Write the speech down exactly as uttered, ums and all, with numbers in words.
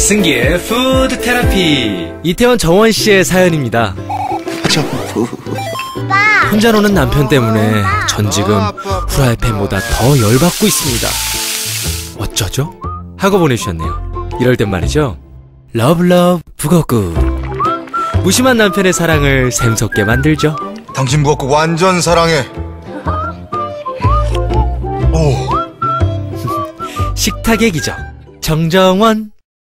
승기의 푸드 테라피. 이태원 정원 씨의 사연입니다. 혼자 노는 남편 때문에 전 지금 후라이팬보다 더 열받고 있습니다. 어쩌죠? 하고 보내주셨네요. 이럴 땐 말이죠, 러브러브 북어국. 무심한 남편의 사랑을 샘솟게 만들죠. 당신 북어국 완전 사랑해. 오. 식탁의 기적 정정원.